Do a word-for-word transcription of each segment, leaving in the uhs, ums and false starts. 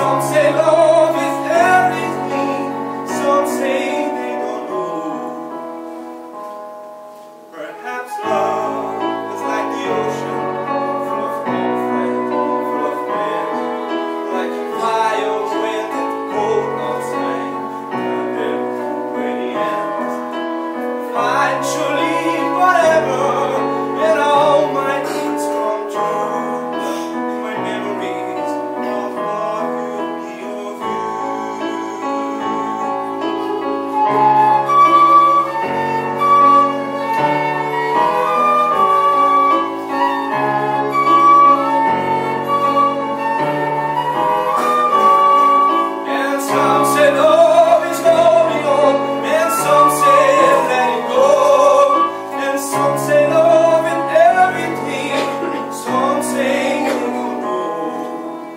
Some say love is everything, some say they don't know. Perhaps love is like the ocean, full of conflict, full of pain, like a fire when it's cold outside, and then when it ends, find surely forever, and all my dreams come true. My memories of what will be of And some say love is going on, and some say let it go, and some say love in everything, some say you don't know.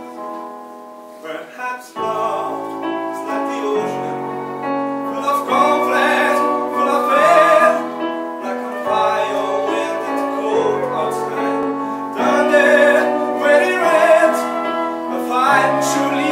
Perhaps love is like the ocean, full of conflict, full of pain, like a fire when it's cold outside, thunder when it rains, a fight surely